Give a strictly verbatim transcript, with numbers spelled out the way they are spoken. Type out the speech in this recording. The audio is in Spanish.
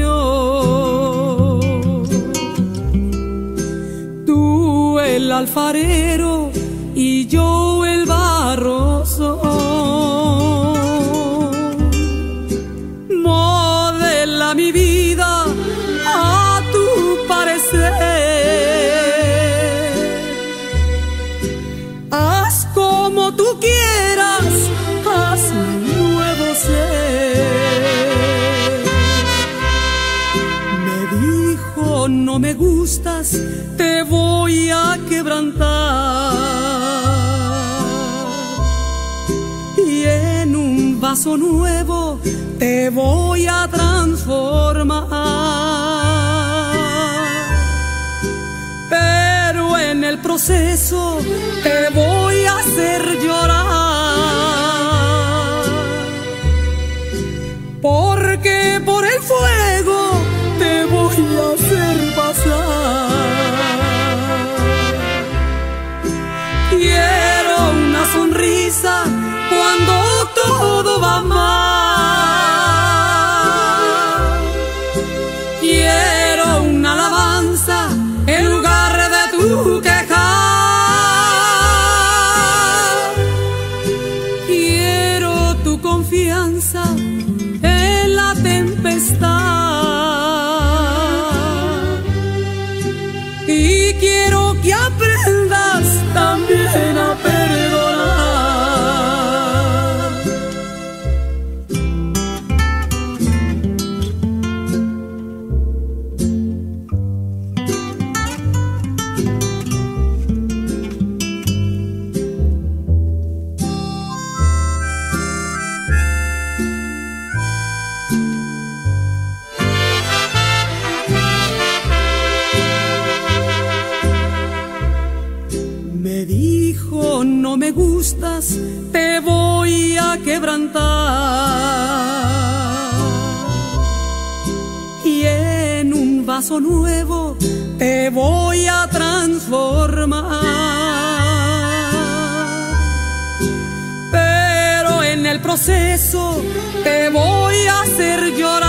Señor. Tú el alfarero y yo el barro soy. Modela mi vida a tu parecer. Haz como tú quieras, haz nuevo ser. Me dijo, no me gustas, te voy a quebrantar. Y en un vaso nuevo te voy a transformar. Pero en el proceso te voy a hacer llorar. Porque por el fuego te voy a hacer pasar. Quiero una sonrisa cuando todo va mal. Quiero una alabanza en lugar de tu quejar. Quiero tu confianza en la tempestad. Y quiero que aprendas también a perdonar. Me dijo, no me gustas, te voy a quebrantar. Y en un vaso nuevo te voy a transformar. Pero en el proceso te voy a hacer llorar.